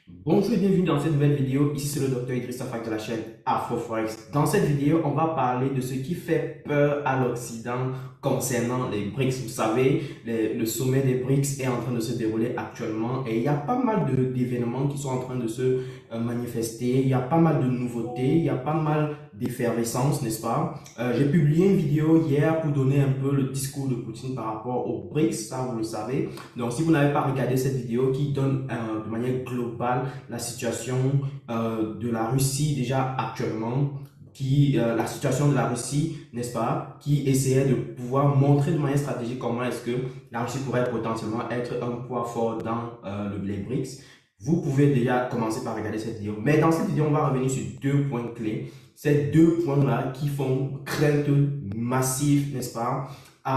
Bonjour et bienvenue dans cette nouvelle vidéo. Ici c'est le docteur Idriss Afak de la chaîne AfroForex. Dans cette vidéo, on va parler de ce qui fait peur à l'Occident concernant les BRICS. Vous savez, le sommet des BRICS est en train de se dérouler actuellement et il y a pas mal d'événements qui sont en train de se manifester. Il y a pas mal de nouveautés, il y a pas mal d'effervescence, n'est-ce pas? J'ai publié une vidéo hier pour donner un peu le discours de Poutine par rapport aux BRICS, ça vous le savez. Donc si vous n'avez pas regardé cette vidéo qui donne de manière globale la situation de la Russie déjà actuellement, la situation de la Russie, n'est-ce pas, qui essayait de pouvoir montrer de manière stratégique comment est-ce que la Russie pourrait potentiellement être un poids fort dans les BRICS. Vous pouvez déjà commencer par regarder cette vidéo. Mais dans cette vidéo, on va revenir sur deux points clés. Ces deux points-là qui font crainte massive, n'est-ce pas,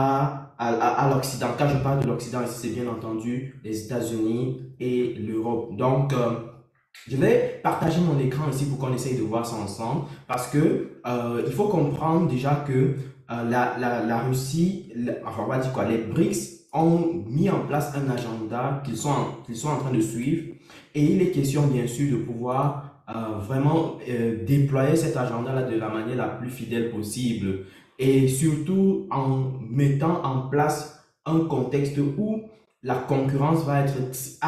à l'Occident. Quand je parle de l'Occident, ici, c'est bien entendu les États-Unis et l'Europe. Donc, je vais partager mon écran ici pour qu'on essaye de voir ça ensemble parce que il faut comprendre déjà que la Russie, enfin on va dire quoi, les BRICS ont mis en place un agenda qu'ils sont en train de suivre et il est question bien sûr de pouvoir vraiment déployer cet agenda-là de la manière la plus fidèle possible et surtout en mettant en place un contexte où la concurrence va être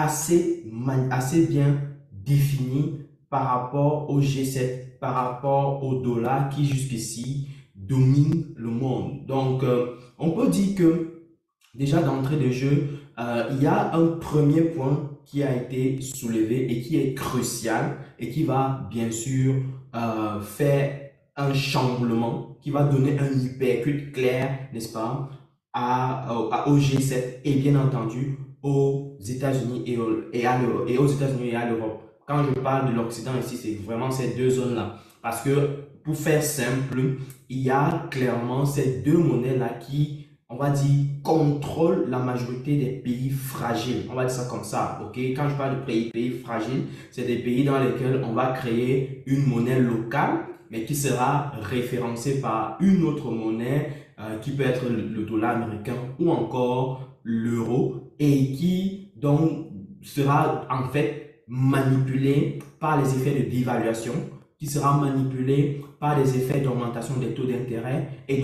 assez bien défini par rapport au G7, par rapport au dollar qui jusqu'ici domine le monde. Donc, on peut dire que déjà d'entrée de jeu, il y a un premier point qui a été soulevé et qui est crucial et qui va bien sûr faire un chamboulement, qui va donner un hypercute clair, n'est-ce pas, au G7 et bien entendu aux États-Unis et aux États-Unis et à l'Europe. Quand je parle de l'Occident ici, c'est vraiment ces deux zones-là. Parce que, pour faire simple, il y a clairement ces deux monnaies-là qui, on va dire, contrôlent la majorité des pays fragiles. On va dire ça comme ça, ok? Quand je parle de pays fragiles, c'est des pays dans lesquels on va créer une monnaie locale, mais qui sera référencée par une autre monnaie qui peut être le dollar américain ou encore l'euro et qui donc sera en fait manipulé par les effets de dévaluation, qui sera manipulé par les effets d'augmentation des taux d'intérêt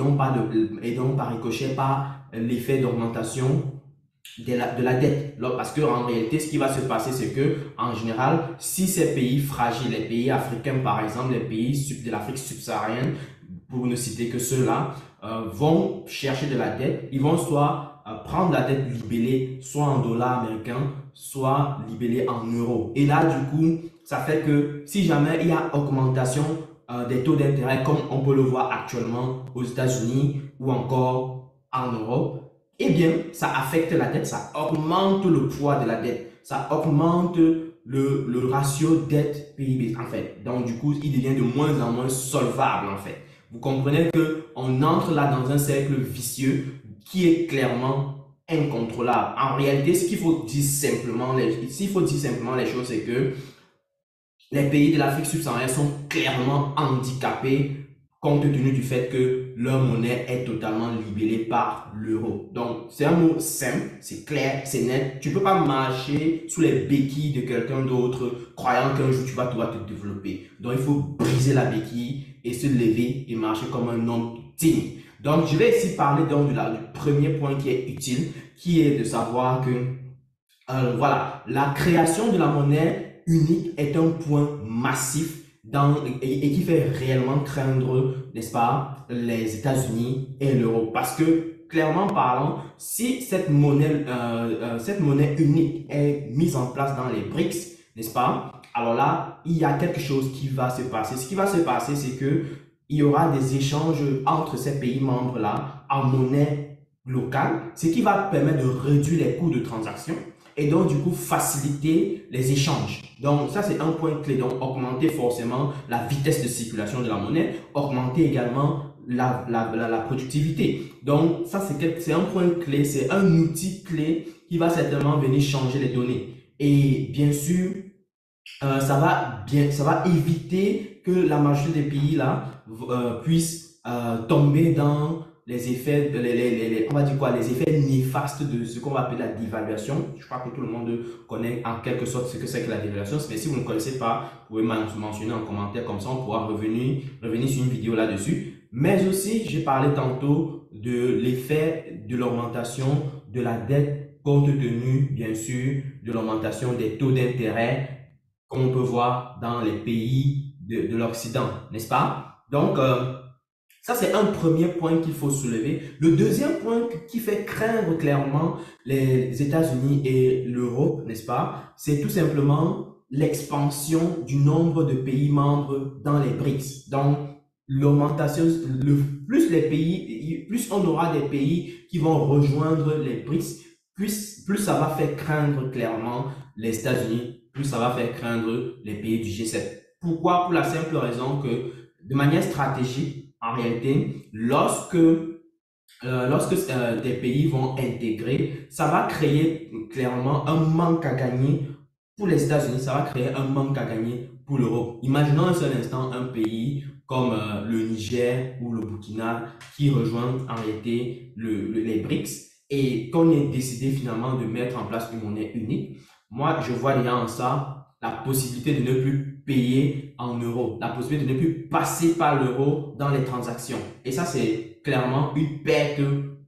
et donc par ricochet par l'effet d'augmentation de la dette. Parce qu'en réalité, ce qui va se passer, c'est que en général, si ces pays fragiles, les pays africains par exemple, les pays de l'Afrique subsaharienne, pour ne citer que ceux-là, vont chercher de la dette, ils vont soit prendre la dette libellée, soit en dollars américains, soit libellée en euros. Et là, du coup, ça fait que si jamais il y a augmentation des taux d'intérêt, comme on peut le voir actuellement aux États-Unis ou encore en Europe, eh bien, ça affecte la dette, ça augmente le poids de la dette, ça augmente le ratio dette PIB en fait. Donc, du coup, il devient de moins en moins solvable en fait. Vous comprenez qu'on entre là dans un cercle vicieux qui est clairement incontrôlable. En réalité, s'il faut dire simplement les choses, c'est que les pays de l'Afrique subsaharienne sont clairement handicapés compte tenu du fait que leur monnaie est totalement libellée par l'euro. Donc, c'est un mot simple, c'est clair, c'est net. Tu ne peux pas marcher sous les béquilles de quelqu'un d'autre croyant qu'un jour tu vas pouvoir te développer. Donc, il faut briser la béquille et se lever et marcher comme un homme digne. Donc, je vais ici parler donc du premier point qui est utile, qui est de savoir que voilà, la création de la monnaie unique est un point massif et qui fait réellement craindre, n'est-ce pas, les États-Unis et l'euro. Parce que, clairement parlant, si cette monnaie unique est mise en place dans les BRICS, n'est-ce pas, alors là, il y a quelque chose qui va se passer. Ce qui va se passer, c'est que il y aura des échanges entre ces pays membres-là en monnaie locale, ce qui va permettre de réduire les coûts de transaction et donc du coup faciliter les échanges. Donc ça c'est un point clé, donc augmenter forcément la vitesse de circulation de la monnaie, augmenter également la productivité. Donc ça c'est un point clé, c'est un outil clé qui va certainement venir changer les données. Et bien sûr, ça va éviter que la majorité des pays là puissent tomber dans les effets, on va dire quoi, les effets néfastes de ce qu'on va appeler la dévaluation. Je crois que tout le monde connaît en quelque sorte ce que c'est que la dévaluation. Mais si vous ne connaissez pas, vous pouvez mentionner en commentaire, comme ça on pourra revenir sur une vidéo là-dessus. Mais aussi, j'ai parlé tantôt de l'effet de l'augmentation de la dette compte tenu, bien sûr, de l'augmentation des taux d'intérêt qu'on peut voir dans les pays de l'Occident, n'est-ce pas? Donc, ça, c'est un premier point qu'il faut soulever. Le deuxième point qui fait craindre clairement les États-Unis et l'Europe, n'est-ce pas? C'est tout simplement l'expansion du nombre de pays membres dans les BRICS. Donc, l'augmentation, plus on aura des pays qui vont rejoindre les BRICS, plus ça va faire craindre clairement les États-Unis, plus ça va faire craindre les pays du G7. Pourquoi? Pour la simple raison que, de manière stratégique, en réalité, lorsque des pays vont intégrer, ça va créer clairement un manque à gagner pour les États-Unis, ça va créer un manque à gagner pour l'Europe. Imaginons un seul instant un pays comme le Niger ou le Burkina qui rejoignent en réalité les BRICS et qu'on ait décidé finalement de mettre en place une monnaie unique. Moi, je vois déjà en ça la possibilité de ne plus payer en euros, la possibilité de ne plus passer par l'euro dans les transactions. Et ça, c'est clairement une perte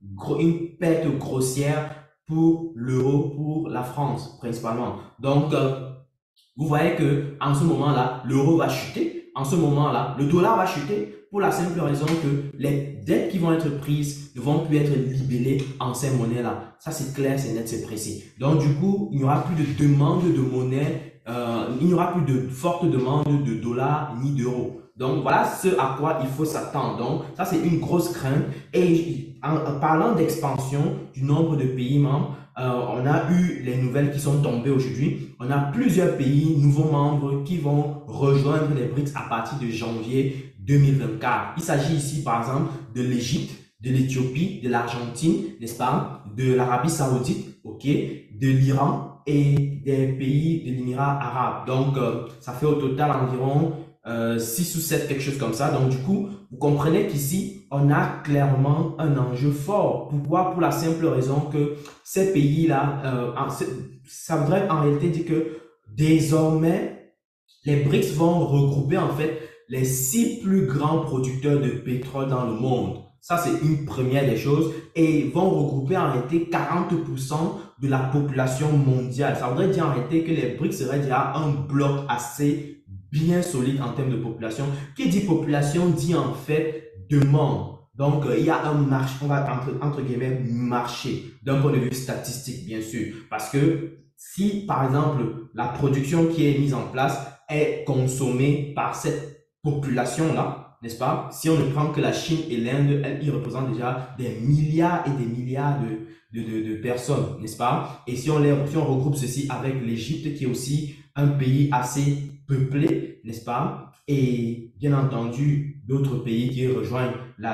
grossière pour l'euro, pour la France principalement. Donc, vous voyez que en ce moment-là, l'euro va chuter. En ce moment-là, le dollar va chuter pour la simple raison que les dettes qui vont être prises ne vont plus être libellées en ces monnaies-là. Ça, c'est clair, c'est net, c'est précis. Donc, du coup, il n'y aura plus de demande de monnaie, il n'y aura plus de forte demande de dollars ni d'euros. Donc, voilà ce à quoi il faut s'attendre. Donc, ça, c'est une grosse crainte. Et en parlant d'expansion du nombre de pays membres, on a eu les nouvelles qui sont tombées aujourd'hui. On a plusieurs pays, nouveaux membres, qui vont rejoindre les BRICS à partir de janvier 2024. Il s'agit ici, par exemple, de l'Égypte, de l'Éthiopie, de l'Argentine, n'est-ce pas, de l'Arabie Saoudite, ok, de l'Iran et des pays de l'Émirat arabe. Donc, ça fait au total environ 6 ou 7, quelque chose comme ça. Donc, du coup, vous comprenez qu'ici, on a clairement un enjeu fort. Pourquoi? Pour la simple raison que ces pays-là, ça voudrait en réalité dire que désormais, les BRICS vont regrouper en fait les 6 plus grands producteurs de pétrole dans le monde. Ça, c'est une première des choses. Et ils vont regrouper en réalité 40% de la population mondiale. Ça voudrait dire en réalité que les BRICS seraient déjà un bloc assez bien solide en termes de population. Qui dit population dit en fait demande. Donc, il y a un marché, on va entre guillemets marché d'un point de vue statistique, bien sûr. Parce que si, par exemple, la production qui est mise en place est consommée par cette population-là, n'est-ce pas? Si on ne prend que la Chine et l'Inde, ils représentent déjà des milliards et des milliards de personnes, n'est-ce pas? Et si on regroupe ceci avec l'Égypte, qui est aussi un pays assez peuplé, n'est-ce pas? Et bien entendu, d'autres pays qui rejoignent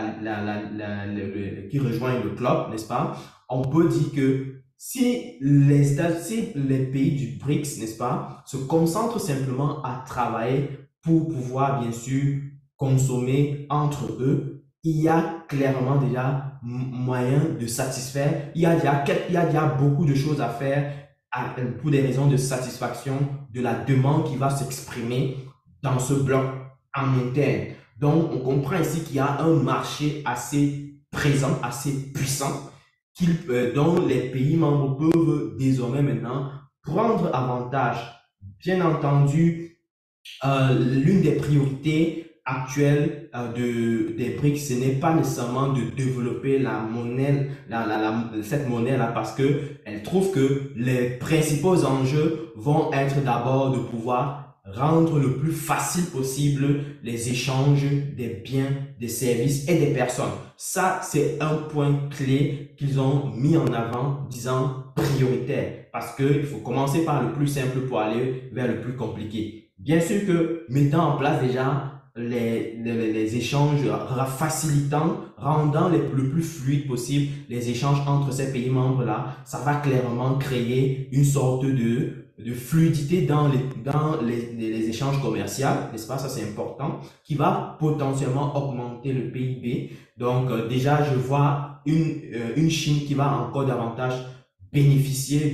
le club, n'est-ce pas? On peut dire que si les pays du BRICS, n'est-ce pas, se concentrent simplement à travailler pour pouvoir, bien sûr, consommer entre eux, il y a clairement déjà moyen de satisfaire. Il y a déjà beaucoup de choses à faire pour des raisons de satisfaction de la demande qui va s'exprimer dans ce bloc en interne. Donc, on comprend ici qu'il y a un marché assez présent, assez puissant, dont les pays membres peuvent désormais maintenant prendre avantage. Bien entendu, l'une des priorités actuelles des BRICS, ce n'est pas nécessairement de développer la monnaie, cette monnaie-là, parce que elle trouve que les principaux enjeux vont être d'abord de pouvoir rendre le plus facile possible les échanges des biens, des services et des personnes. Ça, c'est un point clé qu'ils ont mis en avant, disant prioritaire, parce qu'il faut commencer par le plus simple pour aller vers le plus compliqué. Bien sûr que mettant en place déjà les échanges, rendant le plus fluide possible les échanges entre ces pays membres-là, ça va clairement créer une sorte de de fluidité dans les échanges commerciaux, n'est-ce pas? Ça, c'est important, qui va potentiellement augmenter le PIB. Donc, déjà, je vois une Chine qui va encore davantage bénéficier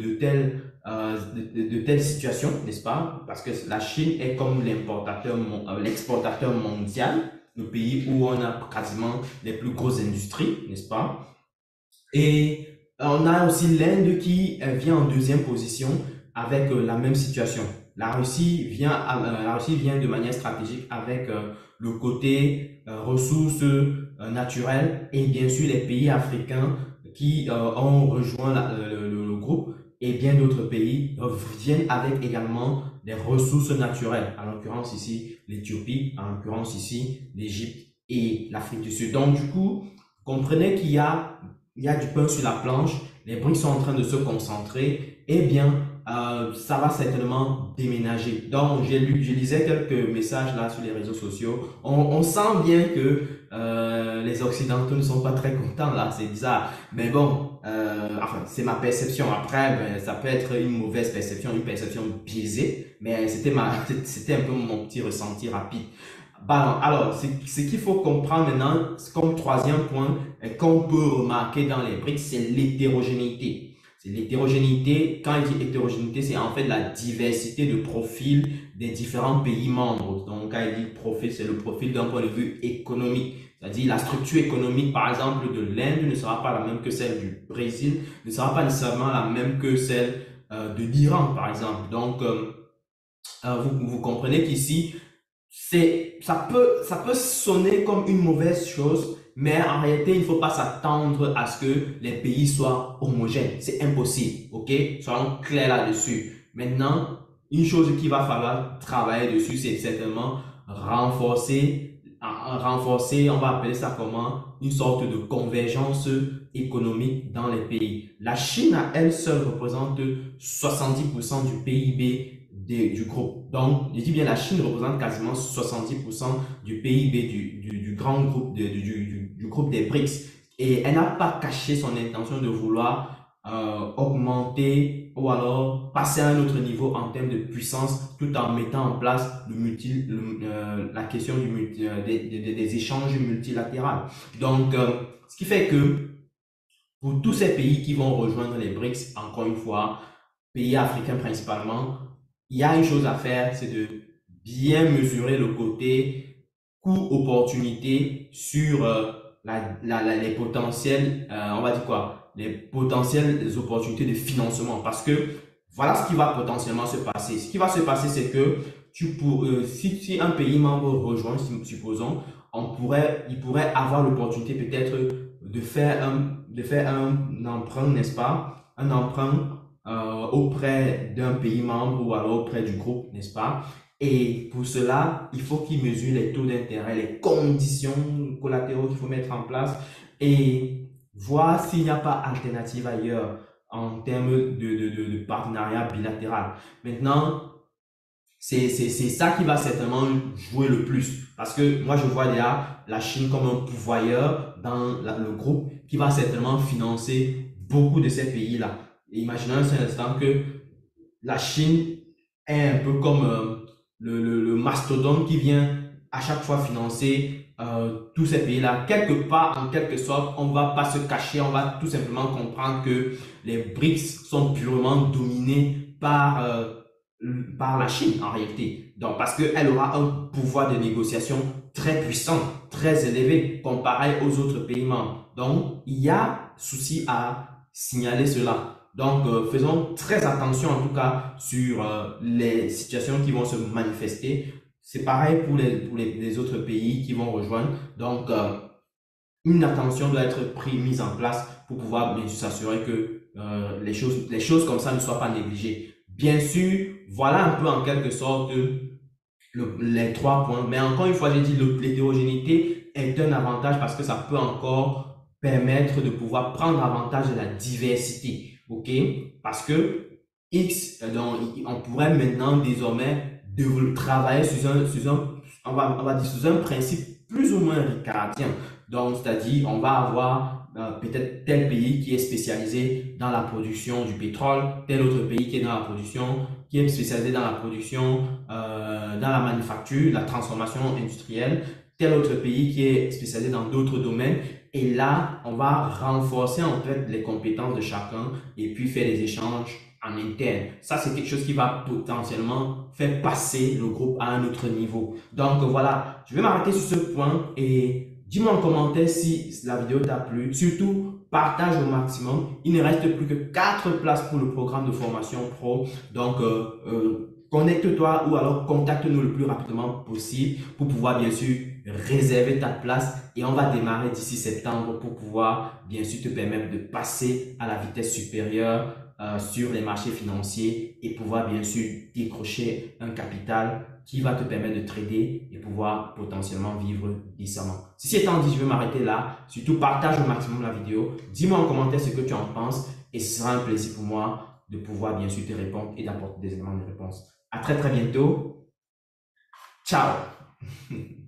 de telles situations, n'est-ce pas? Parce que la Chine est comme l'exportateur mondial, le pays où on a quasiment les plus grosses industries, n'est-ce pas? Et on a aussi l'Inde qui vient en deuxième position avec la même situation. La Russie vient de manière stratégique avec le côté ressources naturelles et bien sûr les pays africains qui ont rejoint le groupe et bien d'autres pays viennent avec également des ressources naturelles. En l'occurrence ici l'Éthiopie, en l'occurrence ici l'Égypte et l'Afrique du Sud. Donc du coup, comprenez il y a du pain sur la planche, les BRICS sont en train de se concentrer, eh bien, ça va certainement déménager. Donc, je lisais quelques messages là sur les réseaux sociaux. On sent bien que les Occidentaux ne sont pas très contents là, c'est bizarre. Mais bon, enfin, c'est ma perception. Après, ben, ça peut être une mauvaise perception, une perception biaisée, mais c'était un peu mon petit ressenti rapide. Bah, alors, ce qu'il faut comprendre maintenant, comme troisième point, qu'on peut remarquer dans les BRICS, c'est l'hétérogénéité. C'est l'hétérogénéité. Quand il dit hétérogénéité, c'est en fait la diversité de profils des différents pays membres. Donc, quand il dit profil, c'est le profil d'un point de vue économique. C'est-à-dire la structure économique, par exemple, de l'Inde ne sera pas la même que celle du Brésil, ne sera pas nécessairement la même que celle de l'Iran, par exemple. Donc, vous comprenez qu'ici, ça peut sonner comme une mauvaise chose, mais en réalité, il ne faut pas s'attendre à ce que les pays soient homogènes. C'est impossible, ok? Soyons clairs là-dessus. Maintenant, une chose qu'il va falloir travailler dessus, c'est certainement renforcer, on va appeler ça comment? Une sorte de convergence économique dans les pays. La Chine, à elle seule, représente 70% du PIB du groupe. Donc, je dis bien la Chine représente quasiment 70% du PIB du grand groupe, du groupe des BRICS. Et elle n'a pas caché son intention de vouloir augmenter ou alors passer à un autre niveau en termes de puissance tout en mettant en place la question des échanges multilatéraux. Donc, ce qui fait que pour tous ces pays qui vont rejoindre les BRICS, encore une fois, pays africains principalement, il y a une chose à faire, c'est de bien mesurer le côté coût-opportunité sur les potentiels, on va dire quoi, les potentielles opportunités de financement. Parce que voilà ce qui va potentiellement se passer. Ce qui va se passer, c'est que si un pays membre rejoint, supposons, il pourrait avoir l'opportunité peut-être de faire un emprunt, n'est-ce pas? Un emprunt auprès d'un pays membre ou alors auprès du groupe, n'est-ce pas? Et pour cela, il faut qu'il mesure les taux d'intérêt, les conditions collatéraux qu'il faut mettre en place et voir s'il n'y a pas alternative ailleurs en termes de partenariat bilatéral. Maintenant, c'est ça qui va certainement jouer le plus. Parce que moi, je vois déjà la Chine comme un pourvoyeur dans le groupe qui va certainement financer beaucoup de ces pays-là. Imaginons un instant que la Chine est un peu comme le mastodonte qui vient à chaque fois financer tous ces pays-là. Quelque part, en quelque sorte, on ne va pas se cacher, on va tout simplement comprendre que les BRICS sont purement dominés par la Chine en réalité. Donc, parce qu'elle aura un pouvoir de négociation très puissant, très élevé, comparé aux autres pays membres. Donc, il y a souci à signaler cela. Donc, faisons très attention en tout cas sur les situations qui vont se manifester. C'est pareil pour les autres pays qui vont rejoindre. Donc, une attention doit être mise en place pour pouvoir bien sûr s'assurer que les choses comme ça ne soient pas négligées. Bien sûr, voilà un peu en quelque sorte les trois points. Mais encore une fois, j'ai dit l'hétérogénéité est un avantage parce que ça peut encore permettre de pouvoir prendre avantage de la diversité. OK? Parce que donc, on pourrait maintenant désormais travailler on va dire sur un principe plus ou moins ricardien. Donc, c'est-à-dire, on va avoir peut-être tel pays qui est spécialisé dans la production du pétrole, tel autre pays qui est dans la production, qui est spécialisé dans la production, dans la manufacture, la transformation industrielle, tel autre pays qui est spécialisé dans d'autres domaines. Et là, on va renforcer en fait les compétences de chacun et puis faire des échanges en interne. Ça, c'est quelque chose qui va potentiellement faire passer le groupe à un autre niveau. Donc voilà, je vais m'arrêter sur ce point et dis-moi en commentaire si la vidéo t'a plu. Surtout, partage au maximum. Il ne reste plus que 4 places pour le programme de formation pro. Donc, connecte-toi ou alors contacte-nous le plus rapidement possible pour pouvoir bien sûr réserver ta place et on va démarrer d'ici septembre pour pouvoir bien sûr te permettre de passer à la vitesse supérieure sur les marchés financiers et pouvoir bien sûr décrocher un capital qui va te permettre de trader et pouvoir potentiellement vivre décemment. Ceci étant dit, je vais m'arrêter là. Surtout, partage au maximum la vidéo. Dis-moi en commentaire ce que tu en penses et ce sera un plaisir pour moi de pouvoir bien sûr te répondre et d'apporter des éléments de réponse. À très très bientôt. Ciao